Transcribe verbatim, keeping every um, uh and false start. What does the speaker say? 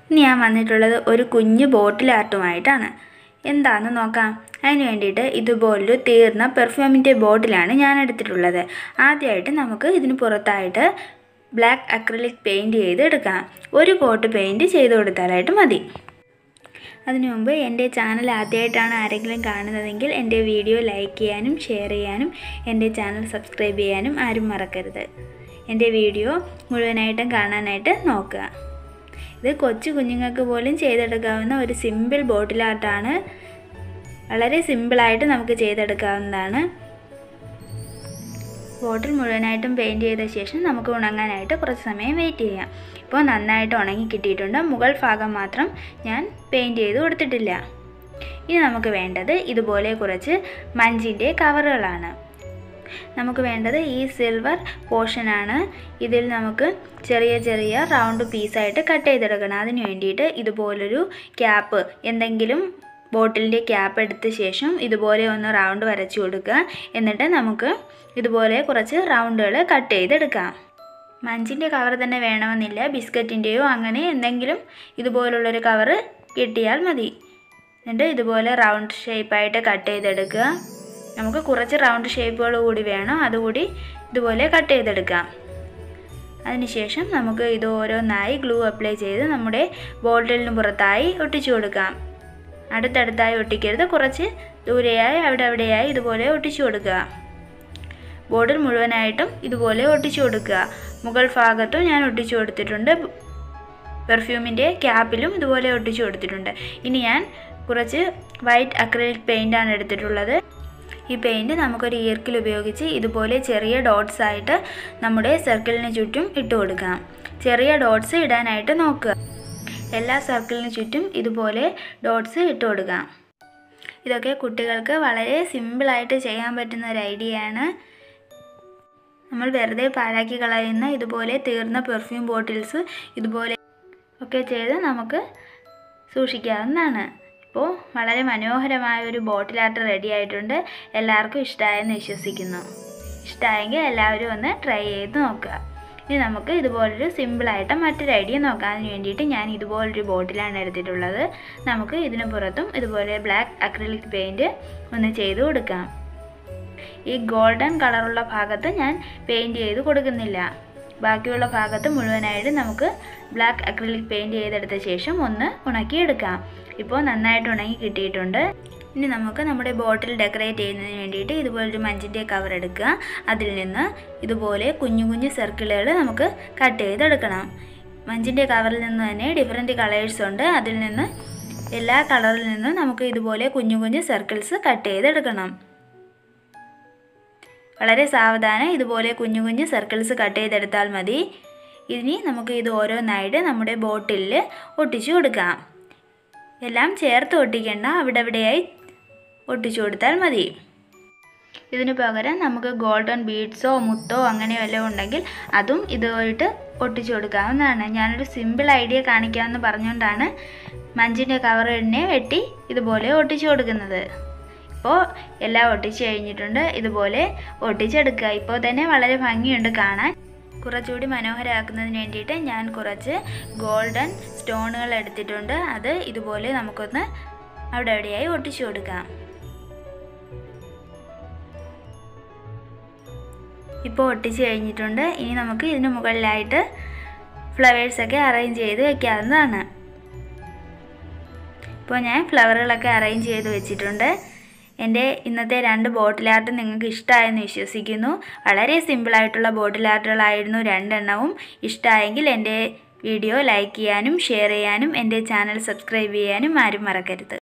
ഇനി ഞാൻ വന്നിട്ടുള്ളത് ഒരു കുഞ്ഞു ബോട്ടിൽ ആർട്ടുമായിട്ടാണ്. എന്താണെന്ന് നോക്കാം. അതിന് വേണ്ടിയിട്ട് ഇതുപോലൊരു തീർന്ന പെർഫ്യൂമിൻ്റെ ബോട്ടിലാണ് ഞാൻ എടുത്തിട്ടുള്ളത്. ആദ്യമായിട്ട് നമുക്ക് ഇതിന് പുറത്തായിട്ട് ബ്ലാക്ക് അക്രിലിക് പെയിൻറ്റ് ചെയ്ത് എടുക്കാം. ഒരു കോട്ട് പെയിൻറ്റ് ചെയ്ത് കൊടുത്താലായിട്ട് മതി. അതിനു മുമ്പ് എൻ്റെ ചാനൽ ആദ്യമായിട്ടാണ് ആരെങ്കിലും കാണുന്നതെങ്കിൽ എൻ്റെ വീഡിയോ ലൈക്ക് ചെയ്യാനും ഷെയർ ചെയ്യാനും എൻ്റെ ചാനൽ സബ്സ്ക്രൈബ് ചെയ്യാനും ആരും മറക്കരുത്. എൻ്റെ വീഡിയോ മുഴുവനായിട്ടും കാണാനായിട്ട് നോക്കുക. ഇത് കൊച്ചു കുഞ്ഞുങ്ങൾക്ക് പോലും ചെയ്തെടുക്കാവുന്ന ഒരു സിമ്പിൾ ബോട്ടിൽ ആർട്ടാണ്. വളരെ സിമ്പിളായിട്ട് നമുക്ക് ചെയ്തെടുക്കാവുന്നതാണ്. ബോട്ടിൽ മുഴുവനായിട്ടും പെയിൻറ്റ് ചെയ്ത ശേഷം നമുക്ക് ഉണങ്ങാനായിട്ട് കുറച്ച് സമയം വെയിറ്റ് ചെയ്യാം. ഇപ്പോൾ നന്നായിട്ട് ഉണങ്ങി കിട്ടിയിട്ടുണ്ട്. മുകൾ ഭാഗം മാത്രം ഞാൻ പെയിൻറ്റ് ചെയ്ത് കൊടുത്തിട്ടില്ല. ഇനി നമുക്ക് വേണ്ടത് ഇതുപോലെ കുറച്ച് മഞ്ചിൻ്റെ കവറുകളാണ്. നമുക്ക് വേണ്ടത് ഈ സിൽവർ പോർഷനാണ്. ഇതിൽ നമുക്ക് ചെറിയ ചെറിയ റൗണ്ട് പീസായിട്ട് കട്ട് ചെയ്തെടുക്കണം. അതിന് വേണ്ടിയിട്ട് ഇതുപോലൊരു ക്യാപ്പ്, എന്തെങ്കിലും ബോട്ടിലിൻ്റെ ക്യാപ്പ് എടുത്ത ശേഷം ഇതുപോലെ ഒന്ന് റൗണ്ട് വരച്ചു കൊടുക്കുക. എന്നിട്ട് നമുക്ക് ഇതുപോലെ കുറച്ച് റൗണ്ടുകൾ കട്ട് ചെയ്തെടുക്കാം. മഞ്ചിൻ്റെ കവർ തന്നെ വേണമെന്നില്ല, ബിസ്ക്കറ്റിൻ്റെയോ അങ്ങനെ എന്തെങ്കിലും ഇതുപോലുള്ളൊരു കവറ് കിട്ടിയാൽ മതി. എന്നിട്ട് ഇതുപോലെ റൗണ്ട് ഷേപ്പായിട്ട് കട്ട് ചെയ്തെടുക്കുക. നമുക്ക് കുറച്ച് റൗണ്ട് ഷേപ്പുകൾ കൂടി വേണം, അതുകൂടി ഇതുപോലെ കട്ട് ചെയ്തെടുക്കാം. അതിനുശേഷം നമുക്ക് ഇത് ഓരോന്നായി ഗ്ലൂ അപ്ലൈ ചെയ്ത് നമ്മുടെ ബോട്ടിലിന് പുറത്തായി ഒട്ടിച്ചു കൊടുക്കാം. അടുത്തടുത്തായി ഒട്ടിക്കരുത്, കുറച്ച് ദൂരെയായി അവിടെ അവിടെയായി ഇതുപോലെ ഒട്ടിച്ചു കൊടുക്കുക. ബോട്ടിൽ മുഴുവനായിട്ടും ഇതുപോലെ ഒട്ടിച്ചു കൊടുക്കുക. മുകൾ ഭാഗത്തും ഞാൻ ഒട്ടിച്ചു കൊടുത്തിട്ടുണ്ട്. പെർഫ്യൂമിൻ്റെ ക്യാപ്പിലും ഇതുപോലെ ഒട്ടിച്ചു കൊടുത്തിട്ടുണ്ട്. ഇനി ഞാൻ കുറച്ച് വൈറ്റ് അക്രിലിക് പെയിൻ്റാണ് എടുത്തിട്ടുള്ളത്. ഈ പെയിൻറ്റ് നമുക്കൊരു ഈർക്കിൽ ഉപയോഗിച്ച് ഇതുപോലെ ചെറിയ ഡോട്ട്സ് ആയിട്ട് നമ്മുടെ സർക്കിളിന് ചുറ്റും ഇട്ട് കൊടുക്കാം. ചെറിയ ഡോട്ട്സ് ഇടാനായിട്ട് നോക്കുക. എല്ലാ സർക്കിളിന് ചുറ്റും ഇതുപോലെ ഡോട്ട്സ് ഇട്ട് കൊടുക്കാം. ഇതൊക്കെ കുട്ടികൾക്ക് വളരെ സിമ്പിളായിട്ട് ചെയ്യാൻ പറ്റുന്ന ഒരു ഐഡിയയാണ്. നമ്മൾ വെറുതെ പാഴാക്കി കളയുന്ന ഇതുപോലെ തീർന്ന പെർഫ്യൂം ബോട്ടിൽസ് ഇതുപോലെ ഒക്കെ ചെയ്ത് നമുക്ക് സൂക്ഷിക്കാവുന്നതാണ്. ഇപ്പോൾ വളരെ മനോഹരമായ ഒരു ബോട്ടിൽ ആർട്ട് റെഡി ആയിട്ടുണ്ട്. എല്ലാവർക്കും ഇഷ്ടമായെന്ന് വിശ്വസിക്കുന്നു. ഇഷ്ടമായെങ്കിൽ എല്ലാവരും ഒന്ന് ട്രൈ ചെയ്ത് നോക്കുക. ഇനി നമുക്ക് ഇതുപോലൊരു സിമ്പിളായിട്ട് മറ്റൊരു ഐഡിയ നോക്കാം. അതിന് വേണ്ടിയിട്ട് ഞാൻ ഇതുപോലൊരു ബോട്ടിലാണ് എടുത്തിട്ടുള്ളത്. നമുക്ക് ഇതിന് പുറത്തും ഇതുപോലെ ബ്ലാക്ക് അക്രിലിക് പെയിൻറ്റ് ഒന്ന് ചെയ്ത് കൊടുക്കാം. ഈ ഗോൾഡൻ കളറുള്ള ഭാഗത്ത് ഞാൻ പെയിൻറ്റ് ചെയ്ത് കൊടുക്കുന്നില്ല. ബാക്കിയുള്ള ഭാഗത്ത് മുഴുവനായിട്ട് നമുക്ക് ബ്ലാക്ക് അക്രിലിക് പെയിൻറ്റ് ചെയ്തെടുത്ത ശേഷം ഒന്ന് ഉണക്കിയെടുക്കാം. ഇപ്പോൾ നന്നായിട്ട് ഉണങ്ങി കിട്ടിയിട്ടുണ്ട്. ഇനി നമുക്ക് നമ്മുടെ ബോട്ടിൽ ഡെക്കറേറ്റ് ചെയ്യുന്നതിന് വേണ്ടിയിട്ട് ഇതുപോലൊരു മഞ്ചിൻ്റെ കവർ എടുക്കുക. അതിൽ നിന്ന് ഇതുപോലെ കുഞ്ഞു കുഞ്ഞു സർക്കിളുകൾ നമുക്ക് കട്ട് ചെയ്തെടുക്കണം. മഞ്ചിൻ്റെ കവറിൽ നിന്ന് തന്നെ ഡിഫറെൻറ്റ് കളേഴ്സ് ഉണ്ട്. അതിൽ നിന്ന് എല്ലാ കളറിൽ നിന്നും നമുക്ക് ഇതുപോലെ കുഞ്ഞു കുഞ്ഞു സർക്കിൾസ് കട്ട് ചെയ്തെടുക്കണം. വളരെ സാവധാനം ഇതുപോലെ കുഞ്ഞു കുഞ്ഞു സർക്കിൾസ് കട്ട് ചെയ്തെടുത്താൽ മതി. ഇനി നമുക്ക് ഇത് ഓരോന്നായിട്ട് നമ്മുടെ ബോട്ടിലിൽ ഒട്ടിച്ചു കൊടുക്കാം. എല്ലാം ചേർത്ത് ഒട്ടിക്കേണ്ട, അവിടെ അവിടെയായി ഒട്ടിച്ചു കൊടുത്താൽ മതി. ഇതിന് പകരം നമുക്ക് ഗോൾഡൻ ബീഡ്സോ മുത്തോ അങ്ങനെ വല്ലതും ഉണ്ടെങ്കിൽ അതും ഇതുമായിട്ട് ഒട്ടിച്ചു കൊടുക്കാവുന്നതാണ്. ഞാനൊരു സിമ്പിൾ ഐഡിയ കാണിക്കാമെന്ന് പറഞ്ഞുകൊണ്ടാണ് മഞ്ചിൻ്റെ കവറിനെ വെട്ടി ഇതുപോലെ ഒട്ടിച്ചു കൊടുക്കുന്നത്. ഇപ്പോൾ എല്ലാം ഒട്ടിച്ച് കഴിഞ്ഞിട്ടുണ്ട്. ഇതുപോലെ ഒട്ടിച്ചെടുക്കുക. ഇപ്പോൾ തന്നെ വളരെ ഭംഗിയുണ്ട് കാണാൻ. കുറച്ചുകൂടി മനോഹരമാക്കുന്നതിന് വേണ്ടിയിട്ട് ഞാൻ കുറച്ച് ഗോൾഡൻ സ്റ്റോണുകൾ എടുത്തിട്ടുണ്ട്. അത് ഇതുപോലെ നമുക്കൊന്ന് അവിടെ എവിടെയായി ഒട്ടിച്ചു കൊടുക്കാം. ഇപ്പോൾ ഒട്ടിച്ച് കഴിഞ്ഞിട്ടുണ്ട്. ഇനി നമുക്ക് ഇതിന് മുകളിലായിട്ട് ഫ്ലവേഴ്സൊക്കെ അറേഞ്ച് ചെയ്ത് വയ്ക്കാവുന്നതാണ്. ഇപ്പോൾ ഞാൻ ഫ്ലവറുകളൊക്കെ അറേഞ്ച് ചെയ്ത് വെച്ചിട്ടുണ്ട്. എൻ്റെ ഇന്നത്തെ രണ്ട് ബോട്ടിൽ ആർട്ട് നിങ്ങൾക്ക് ഇഷ്ടമായെന്ന് വിശ്വസിക്കുന്നു. വളരെ സിമ്പിളായിട്ടുള്ള ബോട്ടിൽ ആർട്ടുകളായിരുന്നു രണ്ടെണ്ണവും. ഇഷ്ടമായെങ്കിൽ എൻ്റെ വീഡിയോ ലൈക്ക് ചെയ്യാനും ഷെയർ ചെയ്യാനും എൻ്റെ ചാനൽ സബ്സ്ക്രൈബ് ചെയ്യാനും ആരും മറക്കരുത്.